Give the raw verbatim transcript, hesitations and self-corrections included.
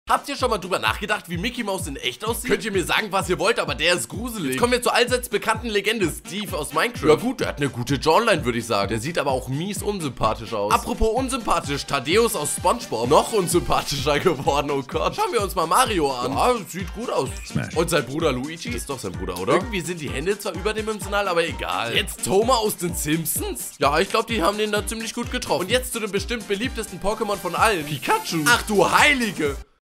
Habt ihr schon mal drüber nachgedacht, wie Mickey Mouse in echt aussieht? Könnt ihr mir sagen, was ihr wollt, aber der ist gruselig. Jetzt kommen wir zur allseits bekannten Legende Steve aus Minecraft. Ja gut, der hat eine gute Jawline, würde ich sagen. Der sieht aber auch mies unsympathisch aus. Apropos unsympathisch, Thaddeus aus SpongeBob. Noch unsympathischer geworden, oh Gott. Schauen wir uns mal Mario an. Ja, sieht gut aus. Smash. Und sein Bruder Luigi? Ist doch sein Bruder, oder? Irgendwie sind die Hände zwar überdimensional, aber egal. Jetzt Thomas aus den Simpsons? Ja, ich glaube, die haben den da ziemlich gut getroffen. Und jetzt zu dem bestimmt beliebtesten Pokémon von allen. Pikachu. Ach du Heilige.